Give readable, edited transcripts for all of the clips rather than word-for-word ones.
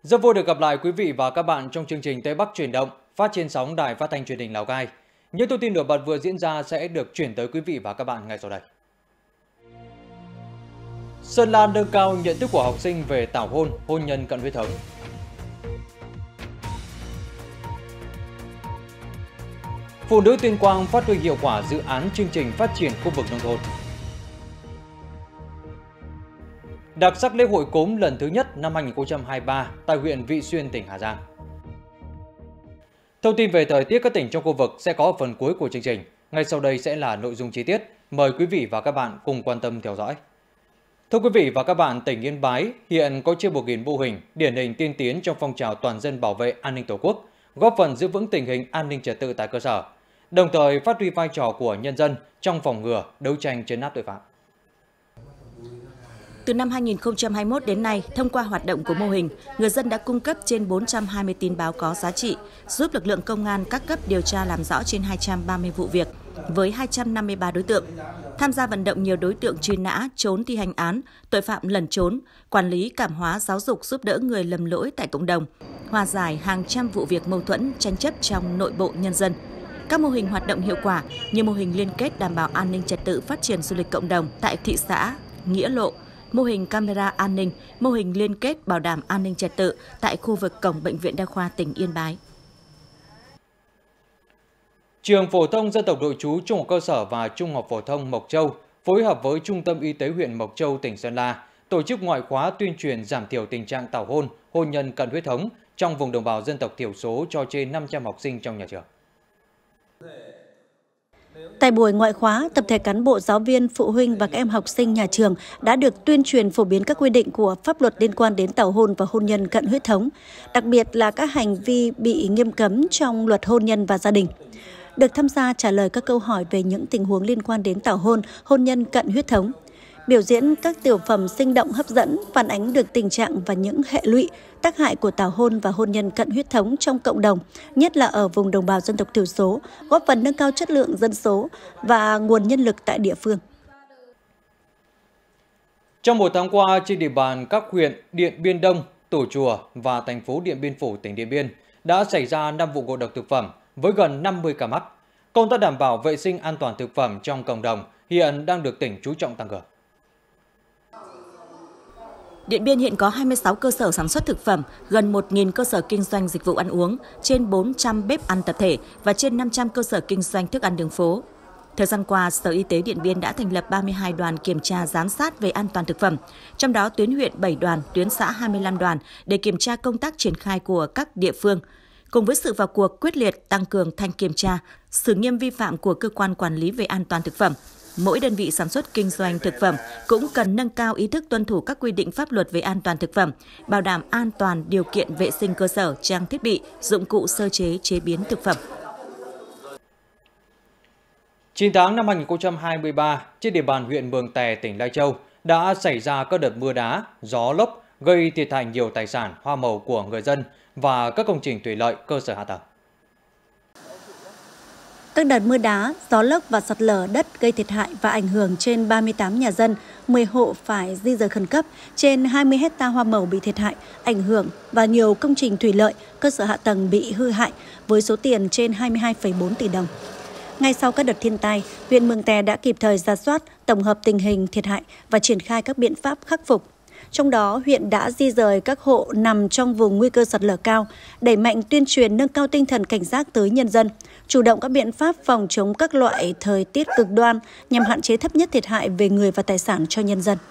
Rất vui được gặp lại quý vị và các bạn trong chương trình Tây Bắc chuyển động phát trên sóng Đài Phát thanh Truyền hình Lào Cai. Những thông tin nổi bật vừa diễn ra sẽ được chuyển tới quý vị và các bạn ngay sau đây. Sơn La nâng cao nhận thức của học sinh về tảo hôn, hôn nhân cận huyết thống. Phụ nữ Tuyên Quang phát huy hiệu quả dự án chương trình phát triển khu vực nông thôn. Đặc sắc lễ hội cốm lần thứ nhất năm 2023 tại huyện Vị Xuyên, tỉnh Hà Giang. Thông tin về thời tiết các tỉnh trong khu vực sẽ có ở phần cuối của chương trình. Ngay sau đây sẽ là nội dung chi tiết. Mời quý vị và các bạn cùng quan tâm theo dõi. Thưa quý vị và các bạn, tỉnh Yên Bái hiện có trên 1.000 mô hình điển hình tiên tiến trong phong trào toàn dân bảo vệ an ninh Tổ quốc, góp phần giữ vững tình hình an ninh trật tự tại cơ sở, đồng thời phát huy vai trò của nhân dân trong phòng ngừa, đấu tranh trấn áp tội phạm. Từ năm 2021 đến nay, thông qua hoạt động của mô hình, người dân đã cung cấp trên 420 tin báo có giá trị, giúp lực lượng công an các cấp điều tra làm rõ trên 230 vụ việc, với 253 đối tượng. Tham gia vận động nhiều đối tượng truy nã, trốn thi hành án, tội phạm lẩn trốn, quản lý cảm hóa giáo dục giúp đỡ người lầm lỗi tại cộng đồng, hòa giải hàng trăm vụ việc mâu thuẫn, tranh chấp trong nội bộ nhân dân. Các mô hình hoạt động hiệu quả như mô hình liên kết đảm bảo an ninh trật tự phát triển du lịch cộng đồng tại thị xã Nghĩa Lộ, mô hình camera an ninh, mô hình liên kết bảo đảm an ninh trật tự tại khu vực cổng Bệnh viện Đa khoa tỉnh Yên Bái. Trường Phổ thông Dân tộc nội trú Trung học cơ sở và Trung học phổ thông Mộc Châu phối hợp với Trung tâm Y tế huyện Mộc Châu, tỉnh Sơn La tổ chức ngoại khóa tuyên truyền giảm thiểu tình trạng tảo hôn, hôn nhân cận huyết thống trong vùng đồng bào dân tộc thiểu số cho trên 500 học sinh trong nhà trường. Tại buổi ngoại khóa, tập thể cán bộ, giáo viên, phụ huynh và các em học sinh nhà trường đã được tuyên truyền phổ biến các quy định của pháp luật liên quan đến tảo hôn và hôn nhân cận huyết thống, đặc biệt là các hành vi bị nghiêm cấm trong luật hôn nhân và gia đình. Được tham gia trả lời các câu hỏi về những tình huống liên quan đến tảo hôn, hôn nhân cận huyết thống. Biểu diễn các tiểu phẩm sinh động hấp dẫn, phản ánh được tình trạng và những hệ lụy, tác hại của tảo hôn và hôn nhân cận huyết thống trong cộng đồng, nhất là ở vùng đồng bào dân tộc thiểu số, góp phần nâng cao chất lượng dân số và nguồn nhân lực tại địa phương. Trong một tháng qua, trên địa bàn các huyện Điện Biên Đông, Tủa Chùa và thành phố Điện Biên Phủ, tỉnh Điện Biên đã xảy ra 5 vụ ngộ độc thực phẩm với gần 50 ca mắc. Công tác đảm bảo vệ sinh an toàn thực phẩm trong cộng đồng hiện đang được tỉnh chú trọng tăng cường. Điện Biên hiện có 26 cơ sở sản xuất thực phẩm, gần 1.000 cơ sở kinh doanh dịch vụ ăn uống, trên 400 bếp ăn tập thể và trên 500 cơ sở kinh doanh thức ăn đường phố. Thời gian qua, Sở Y tế Điện Biên đã thành lập 32 đoàn kiểm tra giám sát về an toàn thực phẩm, trong đó tuyến huyện 7 đoàn, tuyến xã 25 đoàn để kiểm tra công tác triển khai của các địa phương. Cùng với sự vào cuộc quyết liệt tăng cường thanh kiểm tra, xử nghiêm vi phạm của cơ quan quản lý về an toàn thực phẩm, mỗi đơn vị sản xuất kinh doanh thực phẩm cũng cần nâng cao ý thức tuân thủ các quy định pháp luật về an toàn thực phẩm, bảo đảm an toàn điều kiện vệ sinh cơ sở, trang thiết bị, dụng cụ sơ chế, chế biến thực phẩm. 9 tháng năm 2023, trên địa bàn huyện Mường Tè, tỉnh Lai Châu đã xảy ra các đợt mưa đá, gió lốc gây thiệt hại nhiều tài sản, hoa màu của người dân và các công trình thủy lợi, cơ sở hạ tầng. Các đợt mưa đá, gió lốc và sạt lở đất gây thiệt hại và ảnh hưởng trên 38 nhà dân, 10 hộ phải di dời khẩn cấp, trên 20 hecta hoa màu bị thiệt hại, ảnh hưởng và nhiều công trình thủy lợi, cơ sở hạ tầng bị hư hại với số tiền trên 22,4 tỷ đồng. Ngay sau các đợt thiên tai, huyện Mường Tè đã kịp thời rà soát, tổng hợp tình hình thiệt hại và triển khai các biện pháp khắc phục. Trong đó, huyện đã di rời các hộ nằm trong vùng nguy cơ sạt lở cao, đẩy mạnh tuyên truyền nâng cao tinh thần cảnh giác tới nhân dân, chủ động các biện pháp phòng chống các loại thời tiết cực đoan nhằm hạn chế thấp nhất thiệt hại về người và tài sản cho nhân dân.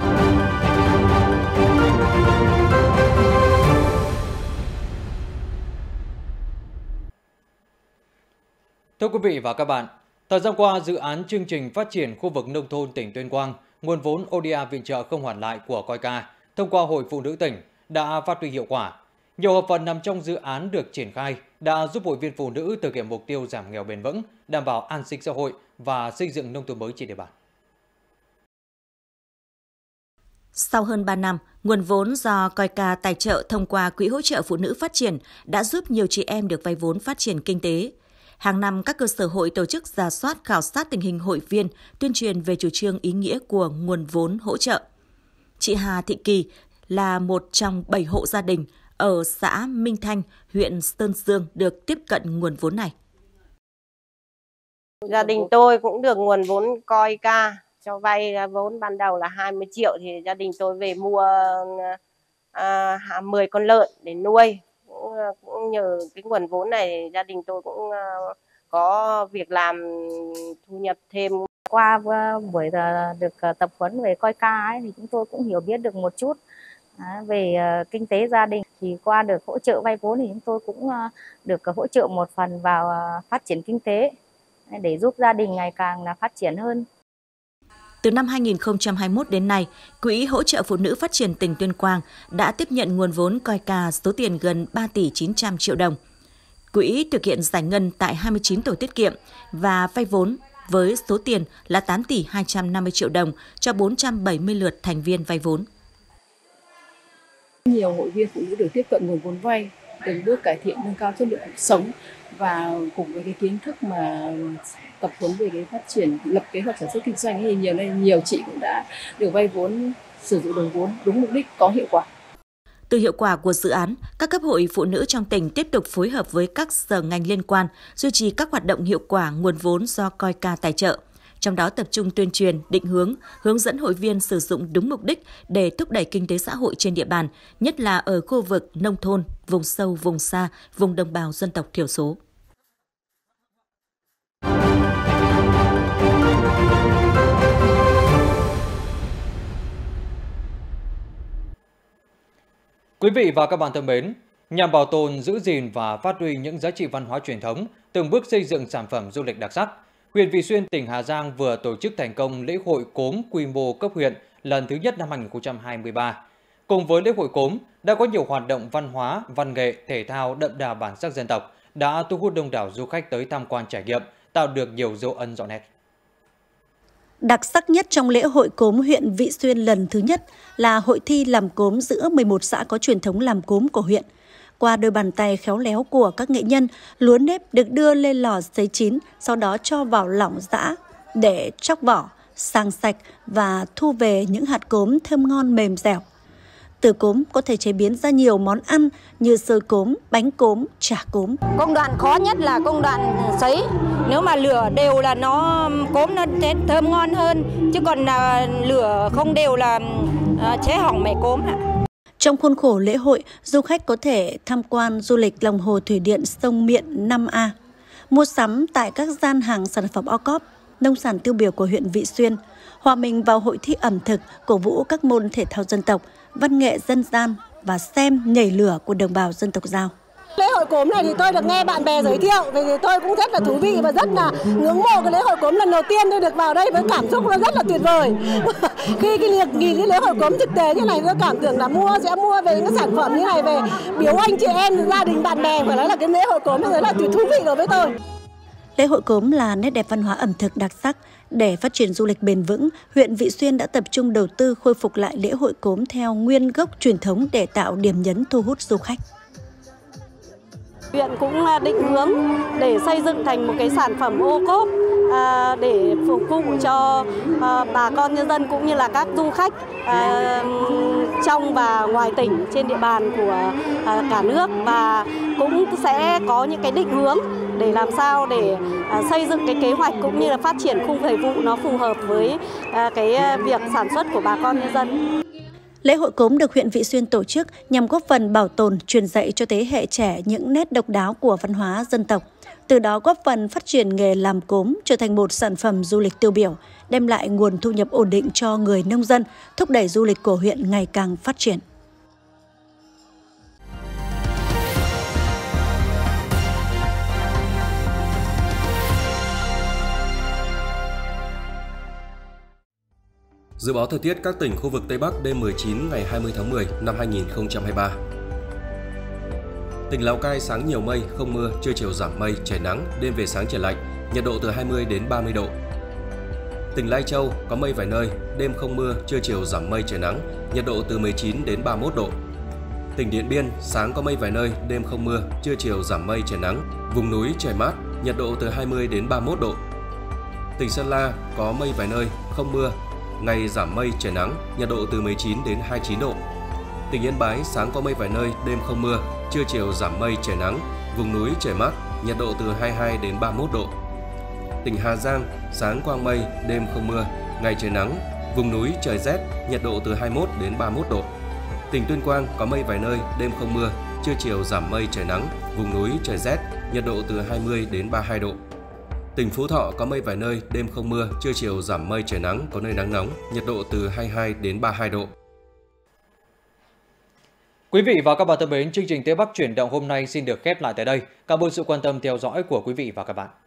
Thưa quý vị và các bạn, thời gian qua, dự án chương trình phát triển khu vực nông thôn tỉnh Tuyên Quang, nguồn vốn ODA viện trợ không hoàn lại của COICA thông qua Hội Phụ nữ tỉnh đã phát huy hiệu quả. Nhiều hợp phần nằm trong dự án được triển khai đã giúp hội viên phụ nữ thực hiện mục tiêu giảm nghèo bền vững, đảm bảo an sinh xã hội và xây dựng nông thôn mới trên địa bàn. Sau hơn 3 năm, nguồn vốn do COICA tài trợ thông qua Quỹ hỗ trợ phụ nữ phát triển đã giúp nhiều chị em được vay vốn phát triển kinh tế. Hàng năm, các cơ sở hội tổ chức rà soát khảo sát tình hình hội viên, tuyên truyền về chủ trương ý nghĩa của nguồn vốn hỗ trợ. Chị Hà Thị Kỳ là một trong 7 hộ gia đình ở xã Minh Thanh, huyện Sơn Dương được tiếp cận nguồn vốn này. Gia đình tôi cũng được nguồn vốn KOICA cho vay vốn ban đầu là 20 triệu thì gia đình tôi về mua 10 con lợn để nuôi. Cũng nhờ cái nguồn vốn này gia đình tôi cũng có việc làm thu nhập thêm. Qua buổi được tập huấn về KOICA ấy, thì chúng tôi cũng hiểu biết được một chút về kinh tế gia đình. Thì qua được hỗ trợ vay vốn thì chúng tôi cũng được hỗ trợ một phần vào phát triển kinh tế để giúp gia đình ngày càng là phát triển hơn. Từ năm 2021 đến nay, Quỹ hỗ trợ phụ nữ phát triển tỉnh Tuyên Quang đã tiếp nhận nguồn vốn KOICA số tiền gần 3 tỷ 900 triệu đồng. Quỹ thực hiện giải ngân tại 29 tổ tiết kiệm và vay vốn với số tiền là 8 tỷ 250 triệu đồng cho 470 lượt thành viên vay vốn. Nhiều hội viên phụ nữ được tiếp cận nguồn vốn vay, từng bước cải thiện nâng cao chất lượng cuộc sống và cùng với cái kiến thức mà tập huấn về cái phát triển, lập kế hoạch sản xuất kinh doanh thì nhiều chị cũng đã được vay vốn, sử dụng đồng vốn đúng mục đích, có hiệu quả. Từ hiệu quả của dự án, các cấp hội phụ nữ trong tỉnh tiếp tục phối hợp với các sở ngành liên quan duy trì các hoạt động hiệu quả nguồn vốn do KOICA tài trợ. Trong đó tập trung tuyên truyền, định hướng dẫn hội viên sử dụng đúng mục đích để thúc đẩy kinh tế xã hội trên địa bàn, nhất là ở khu vực nông thôn, vùng sâu, vùng xa, vùng đồng bào dân tộc thiểu số. Quý vị và các bạn thân mến, nhằm bảo tồn, giữ gìn và phát huy những giá trị văn hóa truyền thống, từng bước xây dựng sản phẩm du lịch đặc sắc, huyện Vị Xuyên, tỉnh Hà Giang vừa tổ chức thành công lễ hội cốm quy mô cấp huyện lần thứ nhất năm 2023. Cùng với lễ hội cốm, đã có nhiều hoạt động văn hóa, văn nghệ, thể thao đậm đà bản sắc dân tộc đã thu hút đông đảo du khách tới tham quan trải nghiệm, tạo được nhiều dấu ấn rõ nét. Đặc sắc nhất trong lễ hội cốm huyện Vị Xuyên lần thứ nhất là hội thi làm cốm giữa 11 xã có truyền thống làm cốm của huyện. Qua đôi bàn tay khéo léo của các nghệ nhân, lúa nếp được đưa lên lò sấy chín, sau đó cho vào lỏng giã để chóc vỏ, sàng sạch và thu về những hạt cốm thơm ngon mềm dẻo. Từ cốm có thể chế biến ra nhiều món ăn như xôi cốm, bánh cốm, chả cốm. Công đoạn khó nhất là công đoạn sấy. Nếu mà lửa đều là cốm nó thơm ngon hơn, chứ còn lửa không đều là chế hỏng mẻ cốm ạ. Trong khuôn khổ lễ hội, du khách có thể tham quan du lịch lòng hồ thủy điện sông Miện 5A, mua sắm tại các gian hàng sản phẩm OCOP, nông sản tiêu biểu của huyện Vị Xuyên, hòa mình vào hội thi ẩm thực, cổ vũ các môn thể thao dân tộc, văn nghệ dân gian và xem nhảy lửa của đồng bào dân tộc Dao. Lễ hội cốm này thì tôi được nghe bạn bè giới thiệu, vì tôi cũng rất là thú vị và rất là ngưỡng mộ cái lễ hội cốm. Lần đầu tiên tôi được vào đây với cảm xúc nó rất là tuyệt vời. Khi nhìn cái lễ hội cốm thực tế như này, tôi cảm tưởng là sẽ mua về những cái sản phẩm như này về biếu anh chị em, gia đình bạn bè, phải nói là cái lễ hội cốm này rất là thú vị đối với tôi. Lễ hội cốm là nét đẹp văn hóa ẩm thực đặc sắc. Để phát triển du lịch bền vững, huyện Vị Xuyên đã tập trung đầu tư khôi phục lại lễ hội cốm theo nguyên gốc truyền thống để tạo điểm nhấn thu hút du khách. Huyện cũng định hướng để xây dựng thành một cái sản phẩm ô cốp để phục vụ cho bà con nhân dân cũng như là các du khách trong và ngoài tỉnh trên địa bàn của cả nước, và cũng sẽ có những cái định hướng để làm sao để xây dựng cái kế hoạch cũng như là phát triển khung thời vụ nó phù hợp với cái việc sản xuất của bà con nhân dân. Lễ hội cốm được huyện Vị Xuyên tổ chức nhằm góp phần bảo tồn, truyền dạy cho thế hệ trẻ những nét độc đáo của văn hóa dân tộc. Từ đó góp phần phát triển nghề làm cốm trở thành một sản phẩm du lịch tiêu biểu, đem lại nguồn thu nhập ổn định cho người nông dân, thúc đẩy du lịch của huyện ngày càng phát triển. Dự báo thời tiết các tỉnh khu vực Tây Bắc đêm 19 ngày 20 tháng 10 năm 2023. Tỉnh Lào Cai sáng nhiều mây, không mưa, trưa chiều giảm mây, trời nắng, đêm về sáng trời lạnh, nhiệt độ từ 20 đến 30 độ. Tỉnh Lai Châu có mây vài nơi, đêm không mưa, trưa chiều giảm mây, trời nắng, nhiệt độ từ 19 đến 31 độ. Tỉnh Điện Biên sáng có mây vài nơi, đêm không mưa, trưa chiều giảm mây, trời nắng, vùng núi trời mát, nhiệt độ từ 20 đến 31 độ. Tỉnh Sơn La có mây vài nơi, không mưa, ngày giảm mây trời nắng, nhiệt độ từ 19 đến 29 độ. Tỉnh Yên Bái sáng có mây vài nơi, đêm không mưa, trưa chiều giảm mây trời nắng, vùng núi trời mát, nhiệt độ từ 22 đến 31 độ. Tỉnh Hà Giang sáng quang mây, đêm không mưa, ngày trời nắng, vùng núi trời rét, nhiệt độ từ 21 đến 31 độ. Tỉnh Tuyên Quang có mây vài nơi, đêm không mưa, trưa chiều giảm mây trời nắng, vùng núi trời rét, nhiệt độ từ 20 đến 32 độ. Tỉnh Phú Thọ có mây vài nơi, đêm không mưa, trưa chiều giảm mây trời nắng, có nơi nắng nóng, nhiệt độ từ 22 đến 32 độ. Quý vị và các bạn thân mến, chương trình Tây Bắc chuyển động hôm nay xin được khép lại tại đây. Cảm ơn sự quan tâm theo dõi của quý vị và các bạn.